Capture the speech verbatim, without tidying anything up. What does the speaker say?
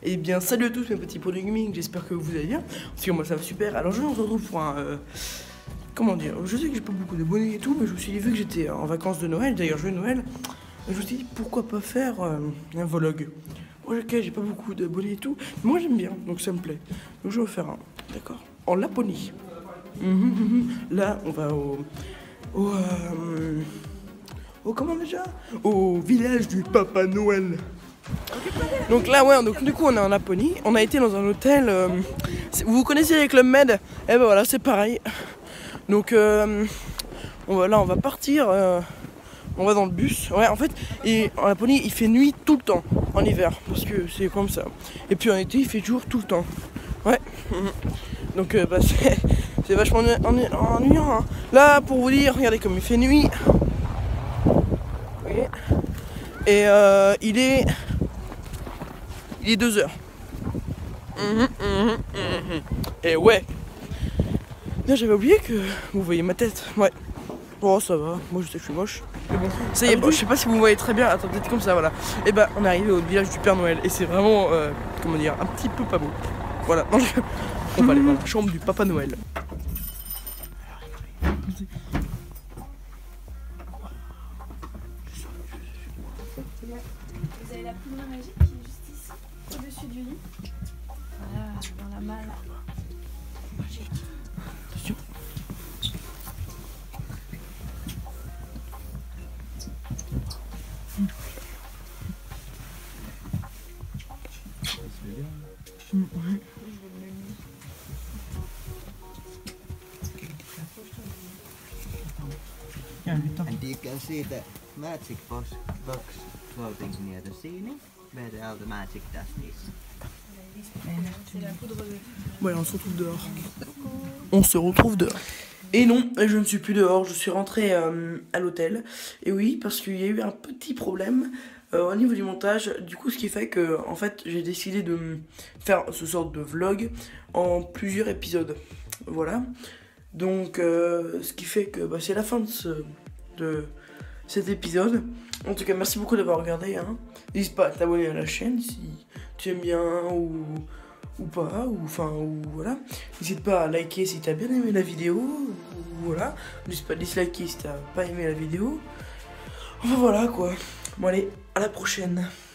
Et bien salut à tous mes petits pots de gaming, j'espère que vous allez bien. Parce que moi ça va super. Alors je vous retrouve pour un... Euh, comment dire, je sais que j'ai pas beaucoup d'abonnés et tout, mais je me suis dit vu que j'étais en vacances de Noël, d'ailleurs joyeux Noël, je me suis dit pourquoi pas faire euh, un vlog. Moi ok, j'ai pas beaucoup d'abonnés et tout, mais moi j'aime bien, donc ça me plaît. Donc je vais en faire un, d'accord, en Laponie. Mmh, mmh, mmh. Là on va au... au... Euh, au comment déjà, au village du Papa Noël. Donc là ouais, donc du coup on est en Laponie, on a été dans un hôtel, euh, vous connaissez les Club Med, et ben voilà c'est pareil. Donc euh, on va, là on va partir, euh, on va dans le bus, ouais en fait, et en Laponie il fait nuit tout le temps, en hiver, parce que c'est comme ça. Et puis en été il fait jour tout le temps, ouais. Donc euh, bah, c'est vachement ennuyant hein. Là pour vous dire, regardez comme il fait nuit. Okay. Et euh, il est... Il est deux heures. Mmh, mmh, mmh. Et ouais. J'avais oublié que vous voyez ma tête. Ouais. Oh ça va. Moi je sais que je suis moche. Mais bon. Ça y est, bon, je sais pas si vous me voyez très bien. Attends, peut-être comme ça, voilà. Et bah on est arrivé au village du Père Noël. Et c'est vraiment, euh, comment dire, un petit peu pas beau. Voilà. On va aller dans la chambre du Papa Noël. Vous avez la poudre magique qui est juste ici, au-dessus du lit. Voilà, dans la malle. Attention. And you can see the magic box, box floating near the ceiling, where all the magic dust is. C'est la poudre de... Ouais, on se retrouve dehors. On se retrouve dehors. Et non, je ne suis plus dehors, je suis rentrée euh, à l'hôtel. Et oui, parce qu'il y a eu un petit problème euh, au niveau du montage. Du coup, ce qui fait que, en fait, j'ai décidé de faire ce sort de vlog en plusieurs épisodes. Voilà. Donc, euh, ce qui fait que bah, c'est la fin de, ce, de cet épisode. En tout cas, merci beaucoup d'avoir regardé. Hein. N'hésite pas à t'abonner à la chaîne si tu aimes bien ou... ou pas, ou enfin, ou voilà. N'hésite pas à liker si t'as bien aimé la vidéo, ou voilà. N'hésite pas à disliker si t'as pas aimé la vidéo. Enfin voilà quoi. Bon allez, à la prochaine.